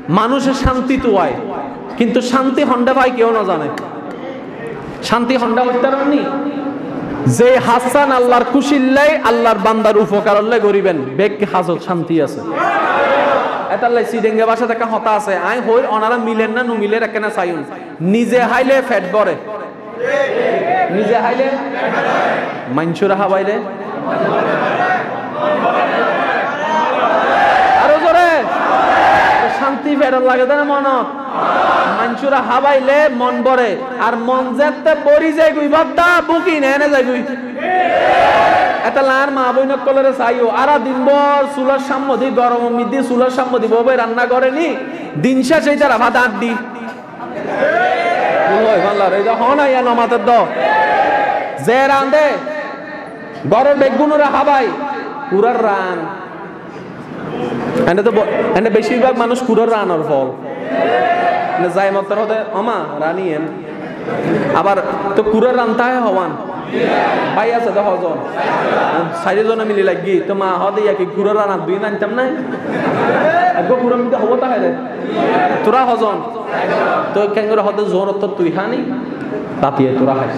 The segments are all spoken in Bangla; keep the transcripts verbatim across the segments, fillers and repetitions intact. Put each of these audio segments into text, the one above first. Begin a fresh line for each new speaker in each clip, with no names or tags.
মানুষের শান্তি তো হয়, কিন্তু শান্তি হন্ডা ভাই কেউ না জানে। শান্তি হন্ডা হইতে পারেননি যে হাসান আল্লাহর খুশিল্লাই আল্লাহর বান্দার উপকার আল্লাহ করিবেন বেগ হাজত শান্তি আছে। এটালাই সিডেঙ্গে ভাষা দেখা হতা আছে আই হই ওনারা মিলেন না নুমিলে রাখে না চাইুন নিজে হাইলে ফ্যাট বরে নিজে হাইলে মাইনসুরা হাবাইলে আরো জোরে শান্তি ফেরত লাগে না মন মাইনসুরা হাবাইলে মন বরে আর মন যেতে পরি যায় গুই বাদা বুকি নেনে যায় গুই এটা লার মা বইনক কলরে চাইও আর দিনভর চুলার সামনে দি গরম মিদি চুলার সামনে দি ববে রান্না করেনি দিন শেষে তারা ভাত আট দি বলই ভাল্লার এই হন আইয়া নমাতের দ যে রান্দে গরম বেগুনুরা হাবাই পুরার রান এনে তো এনে বেশিরভাগ মানুষ পুরার রানার ফল না যাই মতর হতে আমা রানিয়েন আবার তো পুরার রান্তায় হওয়ান ভাই আছে তো হজন চারিজনে মিলি লাগি তো মা হদে কি পুরো রান্না দুই নানতাম না আগে পুরো মিতে হবো তাহলে তোরা হজন তো কেঙ্গর হদে জোর তো তুই হানি তাতিয়ে তোরা হাস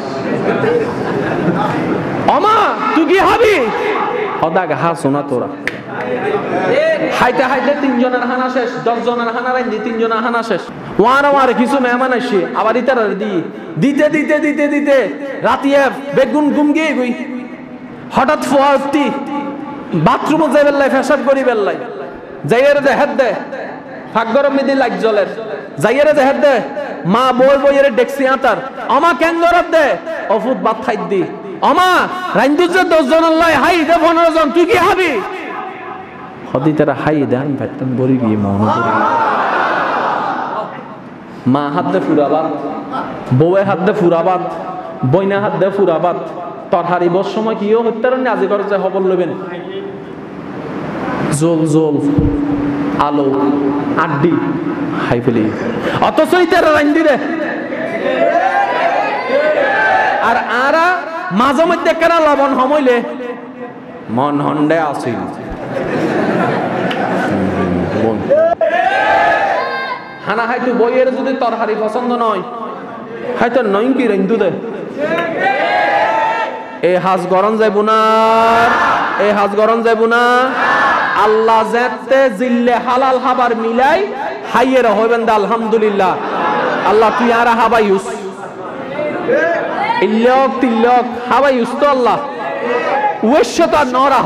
আমা তুই কি হাবি হদা গা শোনা তোরা হাইতে হাইতে তিনজনের হানা শেষ দশ জনের হানা রাইনি তিনজনের হানা শেষ ওয়ার ওয়ার কিছু মেহমান আসে আবার ইতার দি দিতে দিতে দিতে দিতে রাতিয়ে বেগুন গুম গিয়ে গুই হঠাৎ ফোয়াটি বাথরুমে যাই বেল্লাই ফেসাব করি বেল্লাই যাইয়ের যে হেদ দে ফাঁক গরম মিদি লাইট জ্বলের যাইয়ের যে হেদ দে মা বই বইয়ের ডেক্সি আতার আমা কেন দরদ দে অফুত বাত খাই দি আমা রাইন্দু যে দশ জনের লাই হাই দে পনেরো জন তুই কি হাবি হদি তারা হাই দে আমি ভাবতাম বলি গিয়ে মনে করি মা হাত দে ফুরাবাদ বউয়ে হাত দে ফুরাবাদ বইনা হাত দে ফুরাবাদ তোর হারিবর সময় কিও হত্যারণ আজি করে যে খবর লবেন জল জল আলো আড্ডি হাই ফেলি অথচ তারা রাইন্দি রে আর আরা মাঝে মধ্যে কেন লবণ হমইলে মন হন্ডে আসিল হানা হাইতু বইয়ের যদি তরহারি পছন্দ নয় হয়তো নয় কি রাইন্দু দে এই হাজ গরম যাইব না এই হাজ গরম যাইব না আল্লাহ যেতে জিল্লে হালাল হাবার মিলাই হাইয়ের হইবেন দা আলহামদুলিল্লাহ আল্লাহ তুই আর হাবাইউস ইল্লক তিল্লক হাবাইউস তো আল্লাহ ওয়েশতা নরাহ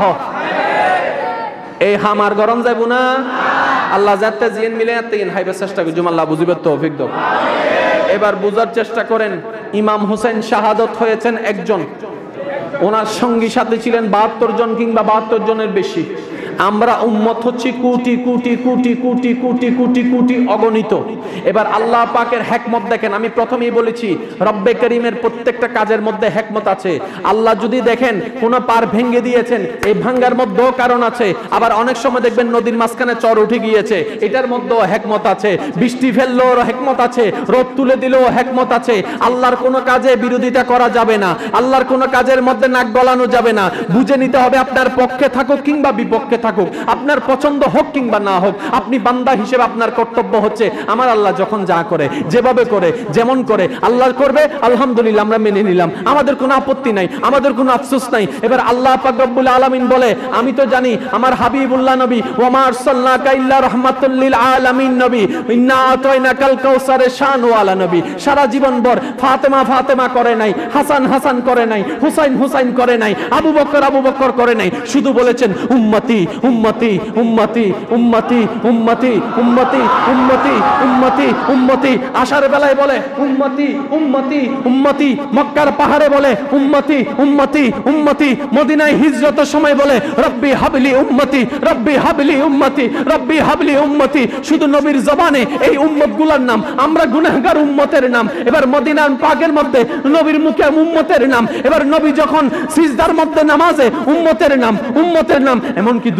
এই হামার গরম যাইব না আল্লাহ যাতে জিন মিলে তিন হাইবে চেষ্টা করি আল্লাহ বুঝিবে তৌফিক দাও এবার বুঝার চেষ্টা করেন ইমাম হোসেন শাহাদত হয়েছেন একজন ওনার সঙ্গী সাথে ছিলেন বাহাত্তর জন কিংবা বাহাত্তর জনের বেশি আমরা উম্মত হচ্ছি কোটি কোটি কোটি কোটি কোটি কোটি কোটি অগণিত এবার আল্লাহ পাকের হিকমত দেখেন আমি প্রথমেই বলেছি রব্বে করিমের প্রত্যেকটা কাজের মধ্যে হিকমত আছে আল্লাহ যদি দেখেন কোন পার ভেঙে দিয়েছেন এই ভাঙার মধ্যেও কারণ আছে আবার অনেক সময় দেখবেন নদীর মাঝখানে চর উঠে গিয়েছে এটার মধ্যেও হিকমত আছে বৃষ্টি ফেললেও হিকমত আছে রোদ তুলে দিলেও হিকমত আছে আল্লাহর কোনো কাজে বিরোধিতা করা যাবে না আল্লাহর কোনো কাজের মধ্যে নাক গলানো যাবে না বুঝে নিতে হবে আপনার পক্ষে থাকুক কিংবা বিপক্ষে থাকুক আপনার পছন্দ হোক কিংবা না হোক আপনি বান্দা হিসেবে আপনার কর্তব্য হচ্ছে আমার আল্লাহ যখন যা করে যেভাবে করে যেমন করে আল্লাহ করবে আলহামদুলিল্লাহ আমরা মেনে নিলাম আমাদের কোনো আপত্তি নাই আমাদের কোনো আফসোস নাই এবার আল্লাহ পাক রব্বুল আলামিন বলে আমি তো জানি আমার হাবিবুল্লাহ নবী ওয়া মা আরসালনাকা ইল্লা রাহমাতাল লিল আলামিন নবী ইন্না আতাইনাকাল কাউসারের শান ওয়ালা নবী সারা জীবন ভর ফাতেমা ফাতেমা করে নাই হাসান হাসান করে নাই হুসাইন হুসাইন করে নাই আবু বকর আবু বকর করে নাই শুধু বলেছেন উম্মতি উম্মতি উম্মতি উম্মতি উম্মতি উম্মতি উম্মতি উম্মতি উম্মতি আশার বেলায় বলে উম্মতি উম্মতি উম্মতি মক্কার পাহাড়ে বলে উম্মতি উম্মতি উম্মতি মদিনায় হিজরতের সময় বলে রব্বি হাবলি উম্মতি রব্বি হাবলি উম্মতি রব্বি হাবলি উম্মতি শুধু নবীর জবানে এই উম্মতগুলোর নাম আমরা গুনাহগার উম্মতের নাম এবার মদিনার পাকের মধ্যে নবীর মুখে উম্মতের নাম এবার নবী যখন সিজদার মধ্যে নামাজে উম্মতের নাম উম্মতের নাম এমন কি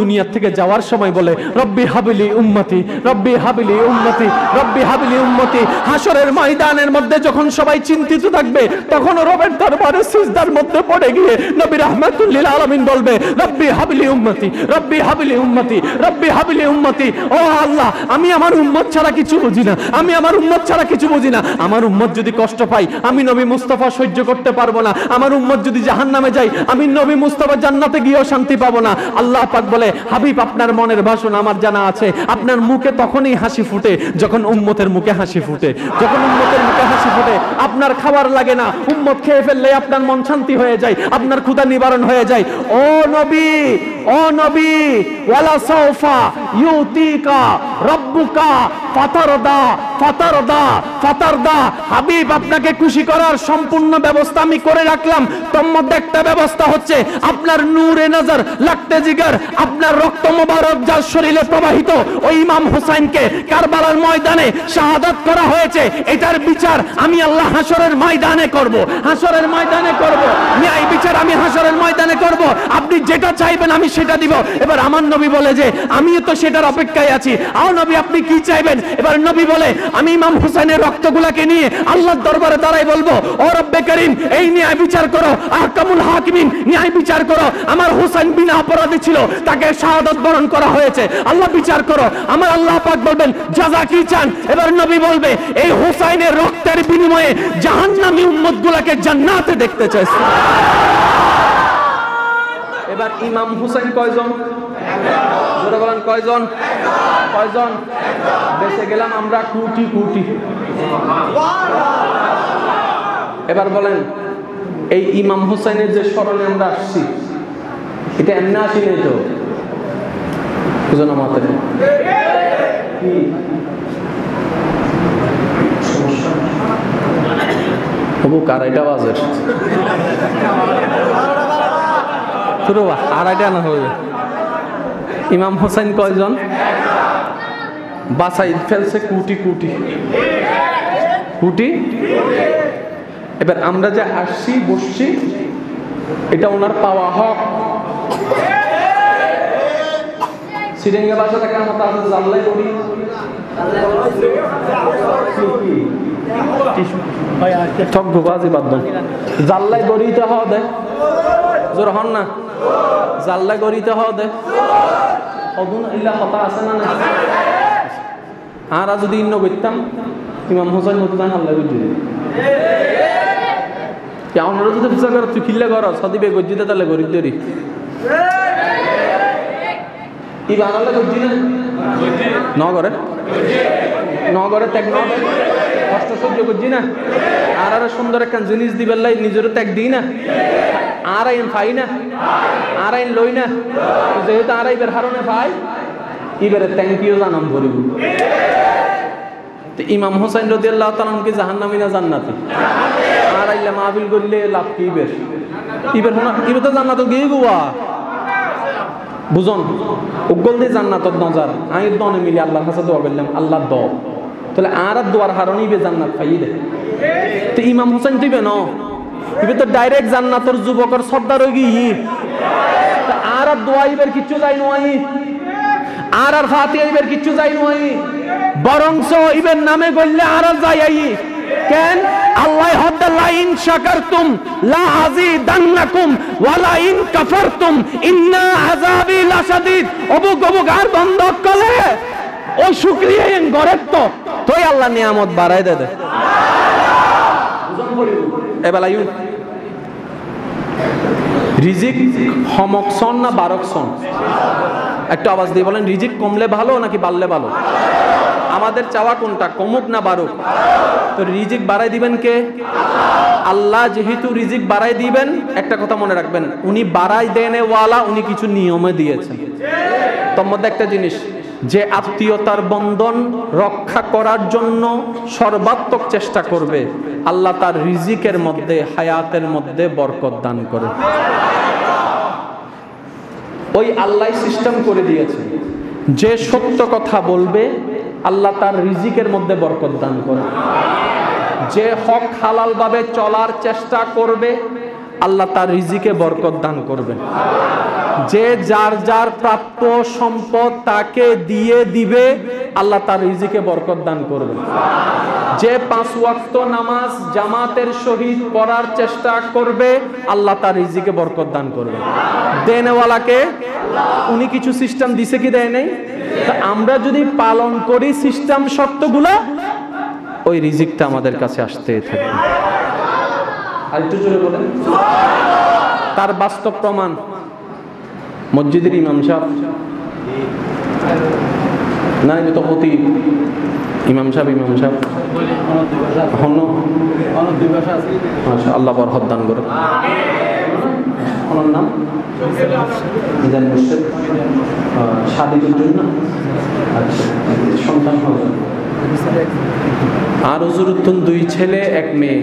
দুনিয়া থেকে যাওয়ার সময় বলে রব্বি হাবিলি উম্মতি, রব্বি হাবিলি উম্মতি, রব্বি হাবিলি উম্মতি। হাসরের ময়দানের মধ্যে যখন সবাই চিন্তিত থাকবে তখন রবের দরবারে সিজদার মধ্যে পড়ে গিয়ে নবী রাহমাতুল লিল আলামিন বলবে রব্বি হাবিলি উম্মতি, রব্বি হাবিলি উম্মতি, রব্বি হাবিলি উম্মতি। ও আল্লাহ, আমি আমার উম্মত ছাড়া কিছু বুঝি না, আমি আমার উম্মত ছাড়া কিছু বুঝি না। আমার উম্মত যদি কষ্ট পায় আমি নবী মুস্তাফা সহ্য করতে পারবো না। আমার উম্মত যদি জাহান্নামে যায় আমি নবী মুস্তাফা জান্নাতে গিয়েও শান্তি পাবো না। আল্লাহ পাক বলে হাবিব আপনার মনের ভাষণ আমার জানা আছে, আপনার মুখে তখনই হাসি ফুটে যখন উম্মতের মুখে হাসি ফুটে। যখন উম্মতের মুখে হাসি ফুটে আপনার খাবার লাগে না, উম্মত খেয়ে ফেললে আপনার মন শান্তি হয়ে যায়, আপনার ক্ষুধা নিবারণ হয়ে যায়। ও নবী, ও নবী, ওয়ালা সাউফা ইউতিকা রাব্বুকা ফাতারদা ফাতারদা ফাতারদা। হাবিব আপনাকে খুশি করার সম্পূর্ণ ব্যবস্থা আমি করে রাখলাম। তোর মধ্যে একটা ব্যবস্থা হচ্ছে আপনার নূরে নজর লাগতে জিগার, আপনার রক্ত মোবারক যার শরীরে প্রবাহিত ওই ইমাম হুসাইনকে কারবালার ময়দানে শাহাদাত করা হয়েছে, এটার বিচার আমি আল্লাহ হাসরের ময়দানে করব, হাসরের ময়দানে করব, ন্যায় বিচার আমি হাসরের ময়দানে করব। আপনি যেটা চাইবেন আমি সেটা দিব। এবার আমার নবী বলে যে আমিও তো সেটার অপেক্ষায় আছি। আও নবী আপনি কি চাইবেন? এবার নবী বলে আমি ইমাম হুসাইনের রক্তগুলাকে নিয়ে আল্লাহর দরবারে দাঁড়াই বলবো ও রব্বে করিম এই ন্যায় বিচার করো, আহকামুল হাকিমিন ন্যায় বিচার করো। আমার হুসাইন বিনা অপরাধী ছিল, তাকে শাহাদাত বরণ করা হয়েছে, আল্লাহ বিচার করো। আমার আল্লাহ পাক বলবেন জাযা কি চান? এবার নবী বলবে এই হুসাইনের রক্তের বিনিময়ে জাহান্নামী উম্মতগুলোকে জান্নাতে দেখতে চাই। এবার ইমাম হুসাইন কয়জন? জোরে বলেন কয়জন? কয়জন? বেঁচে গেলাম আমরা কোটি কোটি। এবার বলেন এই ইমাম হুসাইনের যে স্মরণে আমরা আসছি এটা এমনি আসি নেই তো? বুঝুন আমাদের আড়াইটা বাজে আড়াইটা না হবে। ইমাম হোসেন কয়জন? বাসাই ফেলছে কোটি কোটি কোটি। এবার আমরা যে আসছি বসছি এটা ওনার পাওয়া হক। সিরিঙ্গা বাসা থেকে আমরা আছে জানলাই করি জাল্লাই গড়িতে হওয়া দে জোর হন না, জাল্লাই গড়িতে হওয়া দে কথা আছে না না। আর যদি ইন্ন করতাম ইমাম হোসেন হতো তাই হাল্লা গড়ি আপনারা যদি পূজা করো তুই খিল্লে কর সদিবে গজ্জিতে তাহলে গরিব দেরি ই বানালে গজ্জি না নগরে নগরে ত্যাগ নগরে কষ্ট সহ্য করছি না। আর আর সুন্দর একটা জিনিস দিবেন লাই নিজেরও ত্যাগ দিই না। আর আইন পাই না, আর আইন লই না, যেহেতু আর আইবের হারণে পাই এবারে থ্যাংক ইউ জানাম করিব। ইমাম হোসেন রাদিয়াল্লাহু তাআলা কি জাহান্নামী না জান্নাতি? আর আইলে মাহফিল করলে লাভ কি ইবের ইবের হোনা ইবে তো জান্নাত গিয়ে গোয়া বুঝুন উগল দিয়ে জান্নাতত নজার আমি দনে মিলে আল্লাহর কাছে দোয়া করলাম আল্লাহ দ তাহলে আর দোয়ার হারণেই বে জান্নাত পাই দে। তো ইমাম হোসেন দিবে ন ইবে তো ডাইরেক্ট জান্নাতের যুবকর সর্দার হয়ে গিয়ে আর দোয়া ইবের কিচ্ছু যাই নয়, আর আর ফাতিহা ইবের কিচ্ছু যাই নয়, বরংস ইবের নামে গড়লে আর যাই আই কেন? আল্লাহ হদ্দা লা ইন শাকারতুম লা আযীদান্নাকুম ওয়া লা ইন কাফারতুম ইন্না আযাবি লাশাদীদ। অবুক অবুক আর বন্ধ করে ওই শুকরিয়া এন গরেত তো তোই আল্লাহ নিয়ামত বাড়াই দে দে এবেলা ইউ রিজিক হমকসন না বারকসন? একটু আওয়াজ দিয়ে বলেন রিজিক কমলে ভালো নাকি বাড়লে ভালো? আমাদের চাওয়া কোনটা, কমুক না বাড়ুক? তো রিজিক বাড়াই দিবেন কে? আল্লাহ। যেহেতু রিজিক বাড়াই দিবেন একটা কথা মনে রাখবেন উনি বাড়াই দেনে ওয়ালা, উনি কিছু নিয়মে দিয়েছেন। তোর মধ্যে একটা জিনিস যে আত্মীয়তার বন্ধন রক্ষা করার জন্য সর্বাত্মক চেষ্টা করবে আল্লাহ তার রিজিকের মধ্যে হায়াতের মধ্যে বরকত দান করে। ওই আল্লাহ সিস্টেম করে দিয়েছে যে সত্য কথা বলবে আল্লাহ তার রিজিকের মধ্যে বরকত দান করে, যে হক হালাল ভাবে চলার চেষ্টা করবে আল্লাহ তার রিজিকে বরকত দান করবে। যে যার যার প্রাপ্য সম্পদ তাকে দিয়ে দিবে, আল্লাহ তার রিজিকে বরকত দান করবে। যে পাঁচ ওয়াক্ত নামাজ জামাতের সহিত পড়ার চেষ্টা করবে, আল্লাহ তার রিজিকে বরকত দান করবে। দেনেওয়ালাকে উনি কিছু সিস্টেম দিছে কি দেয় নাই? তা আমরা যদি পালন করি সিস্টেম শর্তগুলো, ওই রিজিকটা আমাদের কাছে আসতে থাকবে। আরেকটু জোরে বলেন। তার বাস্তব প্রমাণ মসজিদের ইমাম সাহেব, না তো প্রতি ইমাম সাহেব ইমাম সাহেব আল্লাহ বরকত দান করে। ওনার নাম স্বাধীনের জন্য সন্তান হবে। আর হুজুরুদ্দিন দুই ছেলে এক মেয়ে।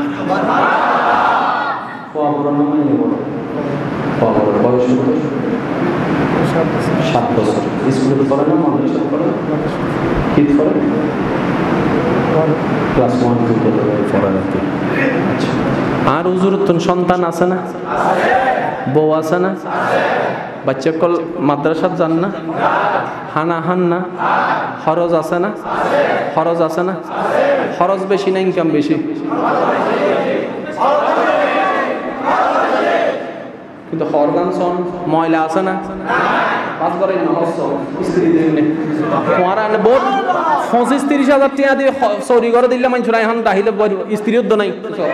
বয়স সাত বছর। স্কুলে পড়ে না, মাদ্রাসায় পড়ে, কি পড়ে? ক্লাস ওয়ান টু পড়ে আর কি। আচ্ছা, আর হুজুরুদ্দিন সন্তান আছে না? বউ আছে না? বাচ্চা কল মাদ্রাসাত যান না? হানা হান না? খরচ আছে না? খরচ আছে না? খরচ বেশি না ইনকাম বেশি? কিন্তু খরগান সন ময়লা আছে না? পঁচিশ তিরিশ হাজার টাকা দিয়ে চৌরি করে দিলে মানুষ এখন ডাহিলে স্ত্রী নাই।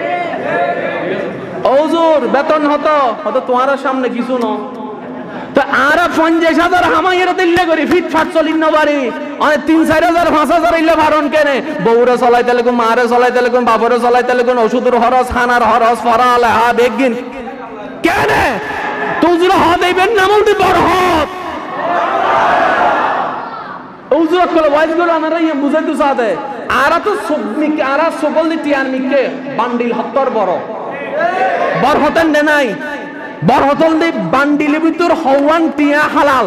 ওজোর বেতন হতো হতো তোমার সামনে কিছু ন, তো আর পঞ্চাশ হাজার হামাইয়ের দিল্লে করি ফিটফাট চলি না বাড়ি। অনেক তিন চার হাজার পাঁচ হাজার ইলে ভারণ কেনে, বউরে চলাইতে লাগুন, মারে চলাইতে লাগুন, বাবরে চলাইতে লাগুন, ওষুধের হরস, খানার হরস, ফরাল হা দেখগিন কেনে তুজুর হ দেবেন না বলতে বড় হত উজুর কল ওয়াইজ গুলো আনারা ইয়া বুঝাইতে সাথে আরা তো সুবমিক আরা সকল দি টিয়ার মিকে বান্ডিল হত্তর বড় বড় হতেন দে নাই বড় হতল দি বান্ডিল ভিতর হওয়ান টিয়া হালাল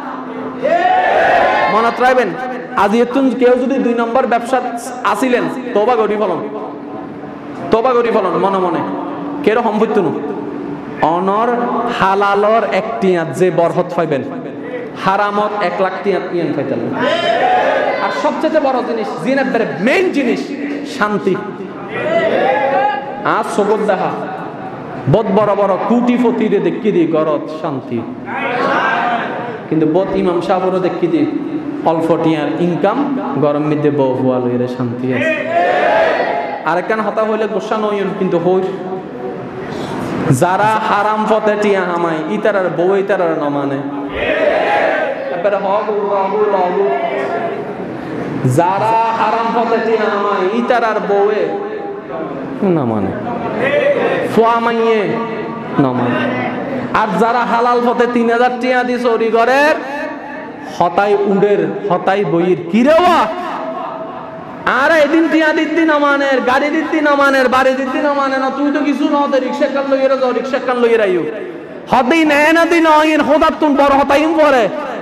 মনে রাখবেন। আজ এতুন কেউ যদি দুই নম্বর ব্যবসা আসিলেন তোবা গরি ফলন তোবা গরি ফলন মনে মনে কেরো সম্পত্তি নু অনর হালালর এক টিয়া যে বরহত পাইবেন, হারামত এক লাখ টিয়া টিয়ান পাইতেন। আর সবচেয়ে বড় জিনিস জিনের মেইন জিনিস শান্তি। আর সবর দেখা বদ বড় বড় কুটি ফতিরে দেখি দি গরত শান্তি, কিন্তু বদ ইমাম সাহেবরও দেখি দি অল্প টিয়ার ইনকাম গরম মধ্যে বউ হুয়া লইরে শান্তি আছে। আরেকখান হতা হইলে গোসা নইন কিন্তু হই যারা হারাম পথে টিয়া হামাই ইতারার বউ ইতারার ন মানে যারা হারাম পথে টিয়া হামাই ইতারার বউয়ে না মানে ফুয়া মাইয়ে না মানে। আর যারা হালাল পথে তিন হাজার টিয়া দি চৌরি করে হতাই উডের হতাই বইয়ের কিরেওয়া আর এদিন টিয়া দিতি না মানের গাড়ি দিতি না মানের বাড়ি দিতি না মানে না তুই তো কিছু না হতে রিক্সা কান লইয়ে যাও রিক্সা কান লইয়ে রাইও হতেই নেয় না দিন অইন খোদার তুন বড় হতাইম পরে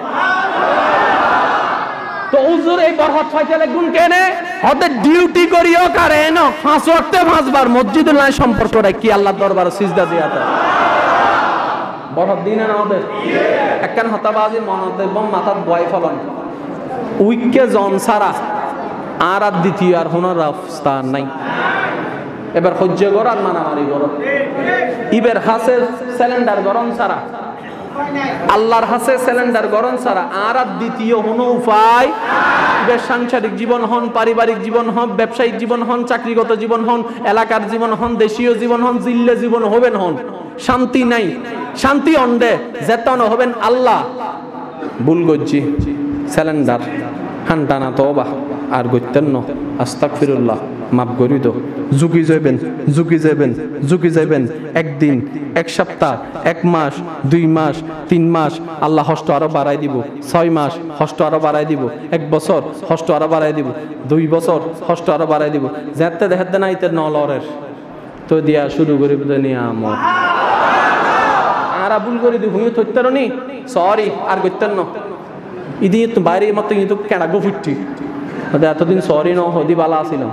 তো উজুর এই বরহত ফাইতে গুণ কেনে হতে ডিউটি করিও কারে ন পাঁচ ওয়াক্তে পাঁচবার মসজিদের লাই সম্পর্ক রাখি আল্লাহর দরবারে সিজদা দিয়াতে বরহত দিনে না ওদের একখান হতাবাজি মনতে বম মাথাত বয় ফলন উইকে জন সারা আর আর দ্বিতীয় আর হোনার রাস্তা নাই। এবার সহ্য কর আর মারামারি করো ইবের হাসে সিলিন্ডার গরম ছাড়া আল্লাহর হাসে সিলিন্ডার গরম ছাড়া আর আর দ্বিতীয় কোনো উপায়। এবার সাংসারিক জীবন হন, পারিবারিক জীবন হন, ব্যবসায়িক জীবন হন, চাকরিগত জীবন হন, এলাকার জীবন হন, দেশীয় জীবন হন, জিল্লে জীবন হবেন হন, শান্তি নাই। শান্তি অন্ডে যেতন হবেন আল্লাহ ভুল গজ্জি সিলিন্ডার হান্টানা তওবা আর গইতেন ন আস্তাগফিরুল্লাহ মাফ করি দো ঝুঁকি যাবেন ঝুঁকি যাবেন ঝুঁকি যাবেন একদিন এক সপ্তাহ এক মাস দুই মাস তিন মাস আল্লাহ হষ্ট আরো বাড়াই দিব, ছয় মাস হষ্ট আরো বাড়াই দিব, এক বছর হষ্ট আরো বাড়াই দিব, দুই বছর হষ্ট আরো বাড়াই দিব। যেতে দেখতে না ইতে নলরের তো দিয়া শুরু করি নিয়ামত আর ভুল করে দি হুঁয়ে থইতেন নি সরি আর করতেন ন ইদি তো বাইরে মতো কিন্তু কেনা গো ফিরটি এতদিন সরি ন হদি বালা আসিলাম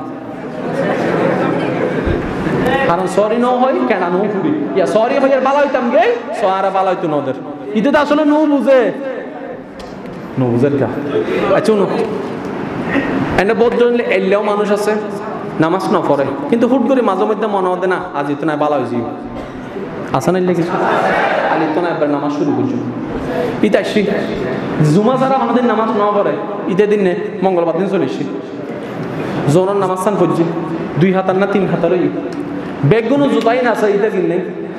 কারণ সরি ন হয় কেনা নো ফুরি ইয়া সরি হইয়ার বালা হইতাম গে সো আর বালা হইতো নদের ইতে তো আসলে নো বুঝে নো বুঝের কা আচ্ছা নো এনে বহুত জন এলেও মানুষ আছে নামাজ না পড়ে কিন্তু হুট করে মাঝে মধ্যে মনে হতে না আজ ইতো না ভালো হয়েছি আসা নাই কিছু আলি তো না একবার নামাজ শুরু করছো ইতে আসছি জুমা যারা আমাদের নামাজ না পড়ে ঈদের দিন নে মঙ্গলবার দিন চলে এসছি জোনের নামাজ স্থান করছি দুই হাতার না তিন হাতার ঈদ বেগুনো জুতাই না আছে ঈদের দিন নেই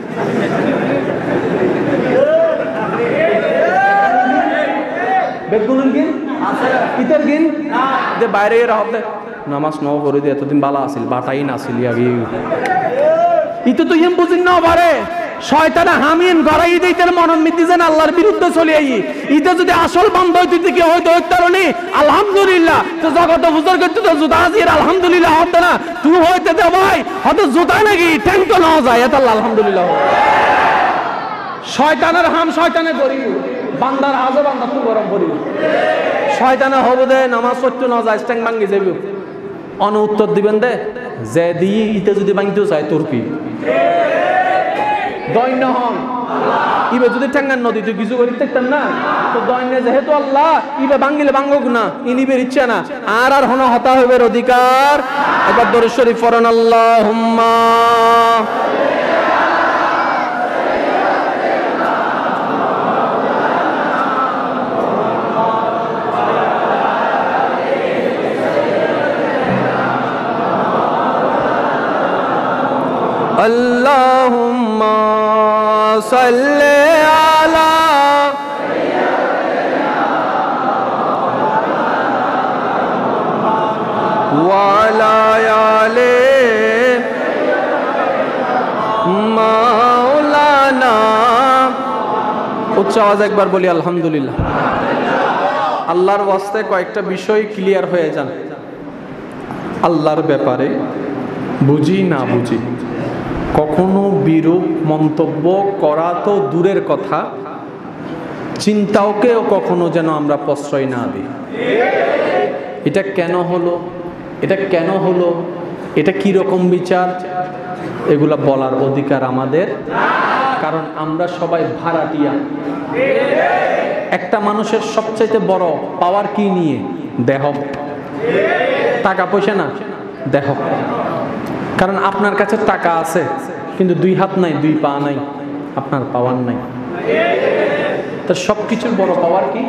বেগুনের গিন ঈদের গিন যে বাইরে রাহতে নামাজ ন করে দিয়ে এতদিন বালা আসিল বাটাই না আসিল আগে ইতো তো ইম বুঝিন না পারে শয়তানে হামিন গড়াই দিতেন মনোনীতি যেন আল্লাহর বিরুদ্ধে চলে আই ইতে যদি আসল বান্ধব হইতে কি হইতো হইতারনি আলহামদুলিল্লাহ তো জগত বুঝর করতে তো জুতা আজির আলহামদুলিল্লাহ হতো না তুই হইতে দে ভাই হয়তো জুতা নাকি ট্যাঙ্ক তো না যায় এটা আলহামদুলিল্লাহ শয়তানের হাম শয়তানে গরিব বান্দার হাজে বান্দা তো গরম করিব শয়তানে হবে দে নামাজ পড়তে না যায় ট্যাঙ্ক ভাঙি যাবে অন উত্তর দিবেন দে যে দিয়ে ইতে যদি ভাঙতেও চায় তোর কি দৈন্য হন ইবে যদি ঠেঙ্গান নদী তুই কিছু করি থাকতেন না তো দৈন্য যেহেতু আল্লাহ ইবে ভাঙ্গিলে ভাঙ্গুক না ইনিবের ইচ্ছা না আর আর হন হতা হইবের অধিকার এবার দরুদ শরীফ পড়েন আল্লাহুম্মা Allahumma salli ala wa ala ali maulana উচ্চ আওয়াজ একবার বলি আলহামদুলিল্লাহ আল্লাহর ওয়াস্তে কয়েকটা বিষয় ক্লিয়ার হয়ে যান আল্লাহর ব্যাপারে বুঝি না বুঝি কখনো বিরূপ মন্তব্য করা তো দূরের কথা চিন্তাওকেও কখনো যেন আমরা প্রশ্রয় না দিই এটা কেন হলো এটা কেন হলো এটা কি রকম বিচার এগুলা বলার অধিকার আমাদের কারণ আমরা সবাই ভাড়াটিয়া একটা মানুষের সবচাইতে বড় পাওয়ার কি নিয়ে দেহ টাকা পয়সা না দেহ কারণ আপনার কাছে টাকা আছে কিন্তু দুই হাত নাই দুই পা নাই আপনার পাওয়ার নাই তো সবকিছুর বড় পাওয়ার কি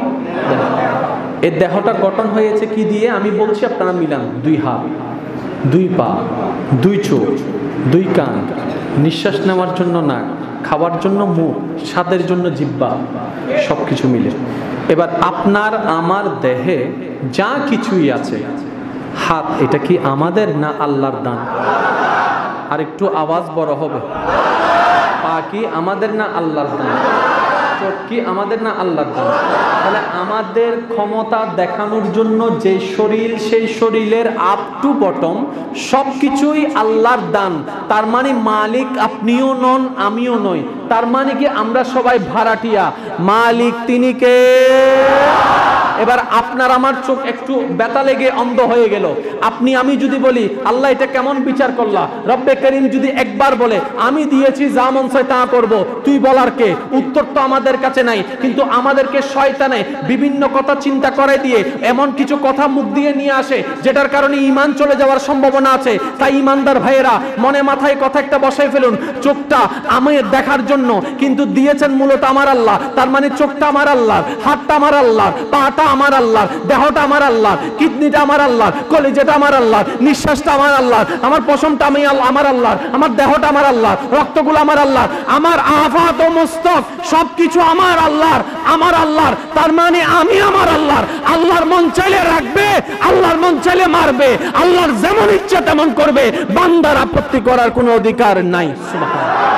এই দেহটা গঠন হয়েছে কি দিয়ে আমি বলছি আপনারা মিলান দুই হাত দুই পা দুই চোখ দুই কান নিঃশ্বাস নেওয়ার জন্য নাক খাওয়ার জন্য মুখ স্বাদের জন্য জিহ্বা সবকিছু মিলে এবার আপনার আমার দেহে যা কিছুই আছে হাত এটা কি আমাদের না আল্লাহর দান আর একটু আওয়াজ বড় হবে পা কি আমাদের না আল্লাহর দান চোখ কি আমাদের না আল্লাহর দান তাহলে আমাদের ক্ষমতা দেখানোর জন্য যে শরীর সেই শরীরের আপ টু বটম সবকিছুই আল্লাহর দান তার মানে মালিক আপনিও নন আমিও নই তার মানে কি আমরা সবাই ভাড়াটিয়া মালিক তিনি কে এবার আপনার আমার চোখ একটু ব্যথা লেগে অন্ধ হয়ে গেল আপনি আমি যদি বলি আল্লাহ এটা কেমন বিচার করলা রব্বে করিম যদি একবার বলে আমি দিয়েছি যা মন চায় তা করব তুই বলার কে উত্তর তো আমাদের কাছে নাই কিন্তু আমাদেরকে শয়তানে বিভিন্ন কথা চিন্তা করে দিয়ে এমন কিছু কথা মুখ দিয়ে নিয়ে আসে যেটার কারণে ঈমান চলে যাওয়ার সম্ভাবনা আছে তাই ঈমানদার ভাইয়েরা মনে মাথায় কথা একটা বসাই ফেলুন চোখটা আমাদের দেখার জন্য কিন্তু দিয়েছেন মূলত আমার আল্লাহ তার মানে চোখটা আমার আল্লাহর হাতটা আমার আল্লাহর পাটা আমার আল্লাহর দেহটা আমার আল্লাহর কিডনিটা আমার আল্লাহর কলিজাটা আমার আল্লাহর নিঃশ্বাসটা আমার আল্লাহর আমার পশমটা আমি আমার আল্লাহর আমার দেহটা আমার আল্লাহর রক্তগুলো আমার আল্লাহর আমার আফাত ও মুস্তক সবকিছু আমার আল্লাহর আমার আল্লাহর তার মানে আমি আমার আল্লাহর আল্লাহর মন চাইলে রাখবে আল্লাহর মন চাইলে মারবে আল্লাহর যেমন ইচ্ছা তেমন করবে বান্দার আপত্তি করার কোনো অধিকার নাই সুবহানাল্লাহ